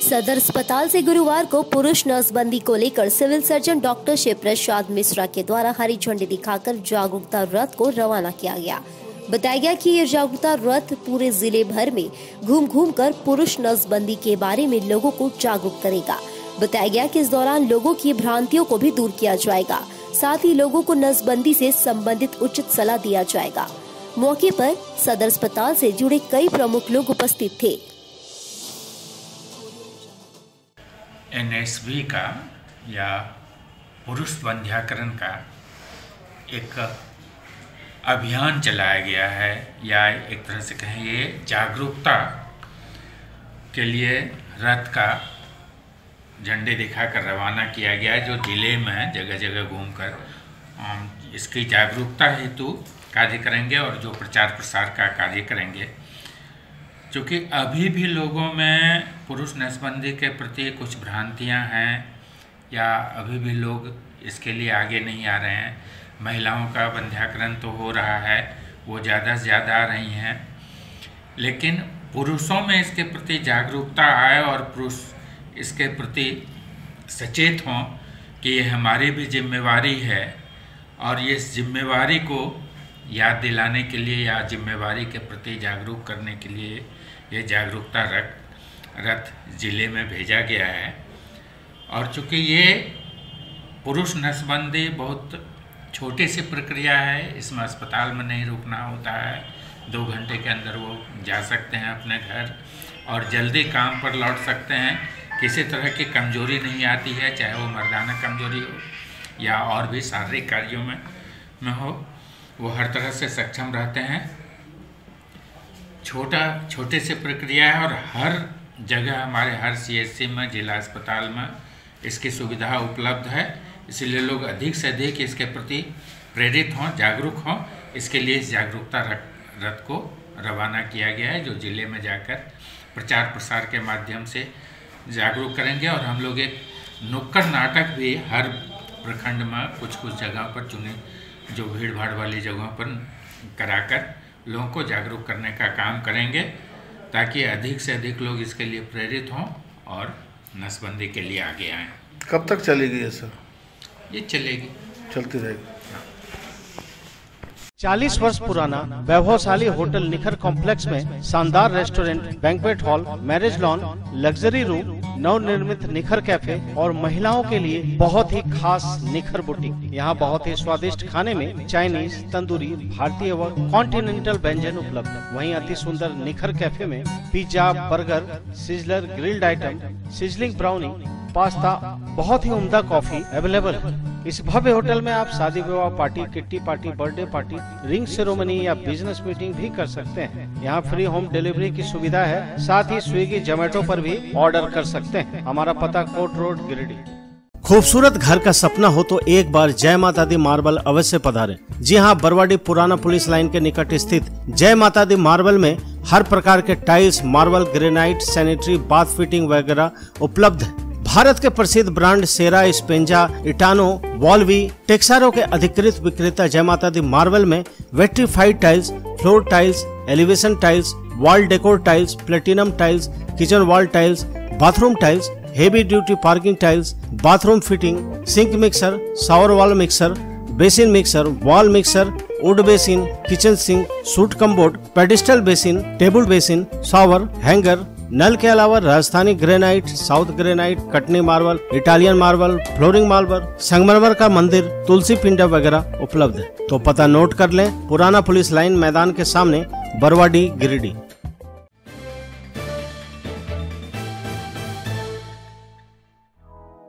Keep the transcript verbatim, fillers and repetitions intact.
सदर अस्पताल से गुरुवार को पुरुष नसबंदी को लेकर civil surgeon doctor Shiv Prasad Mishra के द्वारा हरी झंडी दिखाकर जागरूकता रथ को रवाना किया गया। बताया गया कि ये जागरूकता रथ पूरे जिले भर में घूम घूम कर पुरुष नसबंदी के बारे में लोगों को जागरूक करेगा। बताया गया कि इस दौरान लोगों की भ्रांतियों को भी दूर किया जाएगा, साथ ही लोगों को नसबंदी से संबंधित उचित सलाह दिया जाएगा। मौके पर सदर अस्पताल से जुड़े कई प्रमुख लोग उपस्थित थे। एन एस बी का या पुरुष बंध्याकरण का एक अभियान चलाया गया है, या एक तरह से कहें ये जागरूकता के लिए रथ का झंडे दिखाकर रवाना किया गया है, जो जिले में जगह जगह घूमकर इसकी जागरूकता हेतु कार्य करेंगे और जो प्रचार प्रसार का कार्य करेंगे। क्योंकि अभी भी लोगों में पुरुष नसबंदी के प्रति कुछ भ्रांतियां हैं, या अभी भी लोग इसके लिए आगे नहीं आ रहे हैं। महिलाओं का बंध्याकरण तो हो रहा है, वो ज़्यादा से ज़्यादा आ रही हैं, लेकिन पुरुषों में इसके प्रति जागरूकता आए और पुरुष इसके प्रति सचेत हों कि ये हमारी भी जिम्मेवारी है, और ये जिम्मेवारी को याद दिलाने के लिए या जिम्मेवारी के प्रति जागरूक करने के लिए ये जागरूकता रथ रथ जिले में भेजा गया है। और चूँकि ये पुरुष नसबंदी बहुत छोटी सी प्रक्रिया है, इसमें अस्पताल में नहीं रुकना होता है, दो घंटे के अंदर वो जा सकते हैं अपने घर और जल्दी काम पर लौट सकते हैं। किसी तरह की कमजोरी नहीं आती है, चाहे वो मर्दाना कमजोरी हो या और भी शारीरिक कार्यों में में हो, वो हर तरह से सक्षम रहते हैं। छोटा छोटे से प्रक्रिया है और हर जगह हमारे हर सी एच सी में, जिला अस्पताल में इसकी सुविधा उपलब्ध है। इसलिए लोग अधिक से अधिक इसके प्रति प्रेरित हों, जागरूक हों। इसके लिए इस जागरूकता रथ को रवाना किया गया है, जो जिले में जाकर प्रचार प्रसार के माध्यम से जागरूक करेंगे। और हम लोग एक नुक्कड़ नाटक भी हर प्रखंड में कुछ कुछ जगह पर चुने, जो भीड़ भाड़ वाली जगहों पर कराकर लोगों को जागरूक करने का काम करेंगे, ताकि अधिक से अधिक लोग इसके लिए प्रेरित हों और नसबंदी के लिए आगे आएँ। कब तक चलेगी ये सर? ये चलेगी, चलती रहेगी। चालीस वर्ष पुराना वैभवशाली होटल निखर कॉम्प्लेक्स में शानदार restaurant, banquet hall, marriage lawn, luxury room, नवनिर्मित निखर कैफे और महिलाओं के लिए बहुत ही खास निखर बुटीक। यहाँ बहुत ही स्वादिष्ट खाने में चाइनीज, तंदूरी, भारतीय व कॉन्टिनेंटल व्यंजन उपलब्ध। वहीं अति सुंदर निखर कैफे में pizza, burger, sizzler, grilled item, sizzling brownie, pasta, बहुत ही उम्दा कॉफी अवेलेबल है। इस भव्य होटल में आप शादी विवाह party, kitty party, birthday party, ring ceremony या बिजनेस मीटिंग भी कर सकते हैं। यहाँ फ्री होम डिलीवरी की सुविधा है, साथ ही स्विगी, जोमेटो पर भी ऑर्डर कर सकते हैं। हमारा पता कोट रोड, गिरिडीह। खूबसूरत घर का सपना हो तो एक बार जय माता दी मार्बल अवश्य पधारें। जी हाँ, बरवाडी पुराना पुलिस लाइन के निकट स्थित जय माता दी मार्बल में हर प्रकार के tiles, marble, granite, sanitary, bath fitting वगैरह उपलब्ध है। भारत के प्रसिद्ध ब्रांड सेरा, स्पेंजा, इटानो, वॉल्वी, टेक्सारो के अधिकृत विक्रेता जय माता दी मार्बल में vitrified tiles, floor tiles, elevation tiles, wall decor tiles, platinum tiles, kitchen wall tiles, bathroom tiles, heavy duty parking tiles, bathroom fitting, sink mixer, shower wall mixer, basin mixer, wall mixer, wood basin, kitchen sink, suit cupboard, pedestal basin, table basin, shower, hanger, नल के अलावा Rajasthani granite, south granite, Katni marble, Italian marble, flooring marble, संगमरमर का मंदिर, तुलसी पिंडा वगैरह उपलब्ध है। तो पता नोट कर लें, पुराना पुलिस लाइन मैदान के सामने, बरवाडी, गिरिडीह।